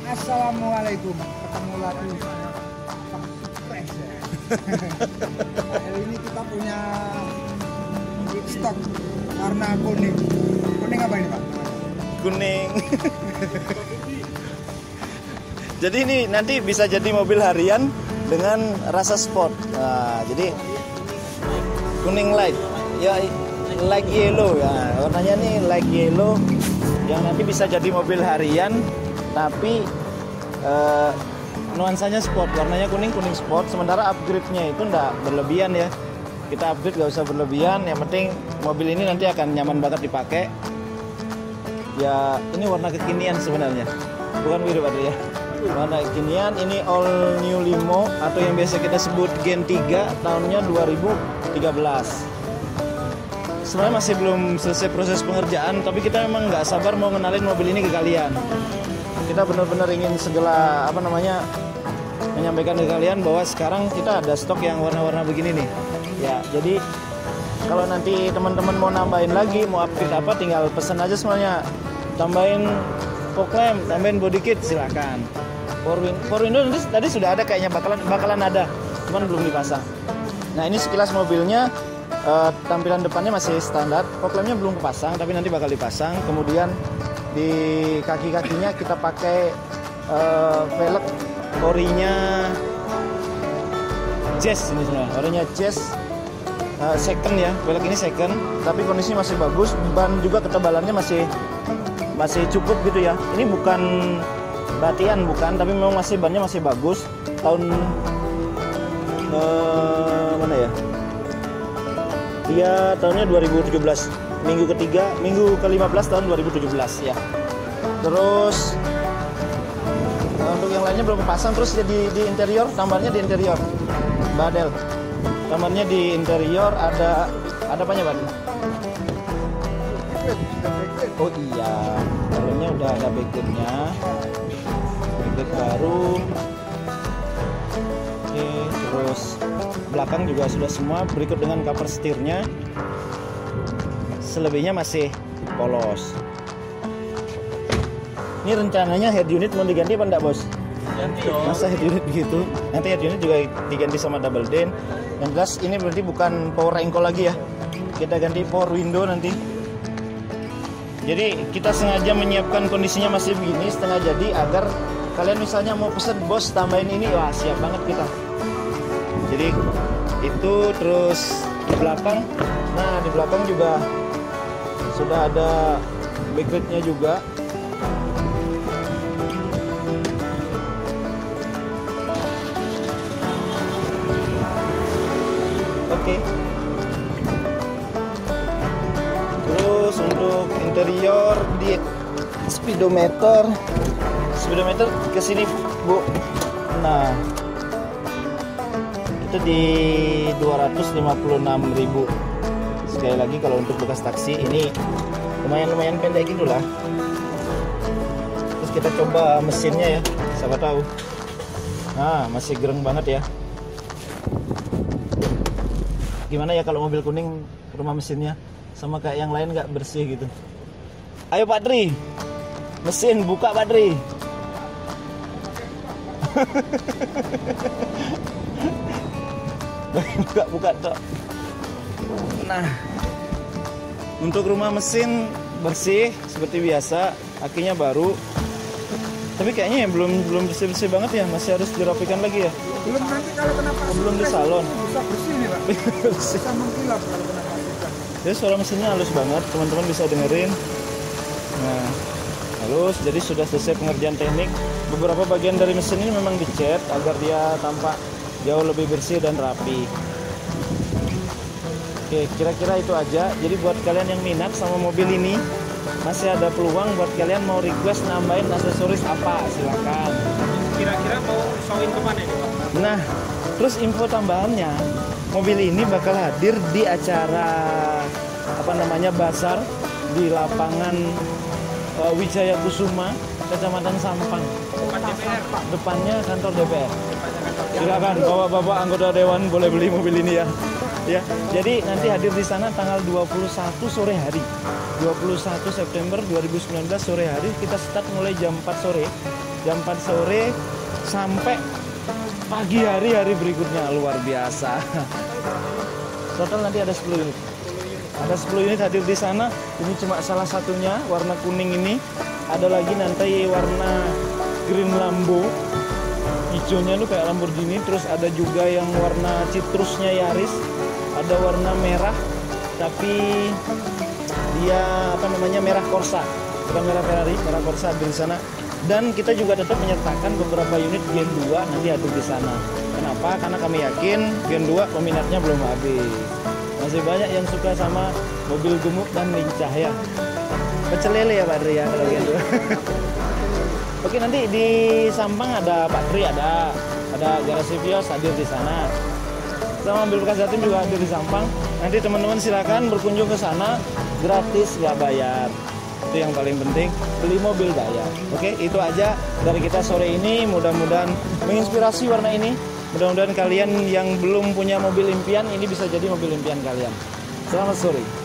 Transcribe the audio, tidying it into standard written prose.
Assalamualaikum, ketemu lagi Pak Supres ya. Hari ini kita punya stok warna kuning. Kuning apa ini Pak? Kuning. Jadi ini nanti bisa jadi mobil harian dengan rasa sport. Nah, jadi kuning light, ya light yellow ya. Warnanya nih light yellow yang nanti bisa jadi mobil harian, tapi nuansanya sport. Warnanya kuning sport. Sementara upgrade-nya itu enggak berlebihan ya. Kita upgrade gak usah berlebihan. Yang penting mobil ini nanti akan nyaman banget dipakai. Ya ini warna kekinian sebenarnya, bukan biru Padri ya. Warna kekinian, ini all new limo atau yang biasa kita sebut Gen 3 tahunnya 2013. Sebenarnya masih belum selesai proses pengerjaan, tapi kita memang nggak sabar mau ngenalin mobil ini ke kalian. Kita benar-benar ingin segala menyampaikan ke kalian bahwa sekarang kita ada stok yang warna-warna begini nih. Ya, jadi kalau nanti teman-teman mau nambahin lagi, mau upgrade apa, tinggal pesan aja semuanya. Tambahin fog lamp, tambahin body kit, silakan. Power window tadi sudah ada kayaknya, bakalan ada, cuman belum dipasang. Nah ini sekilas mobilnya, tampilan depannya masih standar, fog lampnya belum kepasang, tapi nanti bakal dipasang. Kemudian di kaki-kakinya kita pakai velg orinya Jazz ini sebenarnya, orinya Jazz second ya, velg ini second, tapi kondisi masih bagus, ban juga ketebalannya masih cukup gitu ya. Ini bukan batian, bukan, tapi memang bannya masih bagus. Tahun mana ya? Dia tahunnya 2017, minggu ke-15 tahun 2017 ya. Terus untuk yang lainnya belum kepasang. Terus di interior, tambahannya di interior badel, tambahannya di interior ada apanya Pak? Oh iya, dalamnya udah ada backlightnya, backlight baru. Oke, terus belakang juga sudah semua, berikut dengan cover setirnya. Selebihnya masih polos. Ini rencananya head unit mau diganti apa enggak bos? Ganti dong. Masa head unit begitu? Nanti head unit juga diganti sama double den. Yang jelas ini berarti bukan power engkol lagi ya. Kita ganti power window nanti. Jadi kita sengaja menyiapkan kondisinya masih begini setengah jadi, agar kalian misalnya mau pesen bos tambahin ini, wah siap banget kita. Jadi itu. Terus di belakang, nah di belakang juga sudah ada backlightnya juga. Oke. Terus untuk interior di speedometer ke sini Bu. Nah, itu di 256.000. Sekali lagi kalau untuk bekas taksi ini lumayan pendek gitu lah. Terus kita coba mesinnya ya, siapa tahu. Nah, masih gereng banget ya. Gimana ya kalau mobil kuning rumah mesinnya sama kayak yang lain, nggak bersih gitu. Ayo Pak Dri, mesin buka Pak Dri. buka toh. Nah, untuk rumah mesin bersih seperti biasa, akinya baru. Tapi kayaknya ya belum bersih banget ya, masih harus dirapikan lagi ya. Belum, nanti kalau kena pasir belum di salon. Bisa bersih nih Pak. Bisa mengkilap kalau kena pasir. Jadi suara mesinnya halus banget, teman-teman bisa dengerin. Nah, halus. Jadi sudah selesai pengerjaan teknik. Beberapa bagian dari mesin ini memang dicat agar dia tampak jauh lebih bersih dan rapi. Oke, kira-kira itu aja. Jadi buat kalian yang minat sama mobil ini, masih ada peluang buat kalian mau request nambahin aksesoris apa, silakan. Kira-kira mau showin kemana ini Pak? Nah, terus info tambahannya, mobil ini bakal hadir di acara basar di lapangan Wijaya Kusuma, Kecamatan Sampang. Depan DPR Pak. Depannya kantor DPR. Silakan bapak-bapak anggota dewan boleh beli mobil ini ya. Ya, jadi nanti hadir di sana tanggal 21 sore hari. 21 September 2019 sore hari, kita start mulai jam 4 sore jam 4 sore sampai pagi hari berikutnya. Luar biasa. Total nanti ada 10 unit. Ada 10 unit hadir di sana. Ini cuma salah satunya, warna kuning ini. Ada lagi nanti warna green Lambo. Hijaunya itu kayak Lamborghini. Terus ada juga yang warna citrusnya Yaris. Ada warna merah, tapi dia merah Corsa. Bukan merah Ferrari, merah Corsa di sana. Dan kita juga tetap menyertakan beberapa unit Gen 2 nanti hadir di sana. Kenapa? Karena kami yakin Gen 2 peminatnya belum habis. Masih banyak yang suka sama mobil gemuk dan lincah ya. Pecel lele ya Pak Tri ya kalau gitu. Oke, nanti di Sampang ada Pak Tri, ada garasi Vios hadir di sana. Sama mobil bekas Zatim juga hadir di Sampang. Nanti teman-teman silakan berkunjung ke sana gratis, nggak bayar. Itu yang paling penting, beli mobil bayar. Oke, itu aja dari kita sore ini. Mudah-mudahan menginspirasi warna ini. Mudah-mudahan kalian yang belum punya mobil impian ini bisa jadi mobil impian kalian. Selamat sore.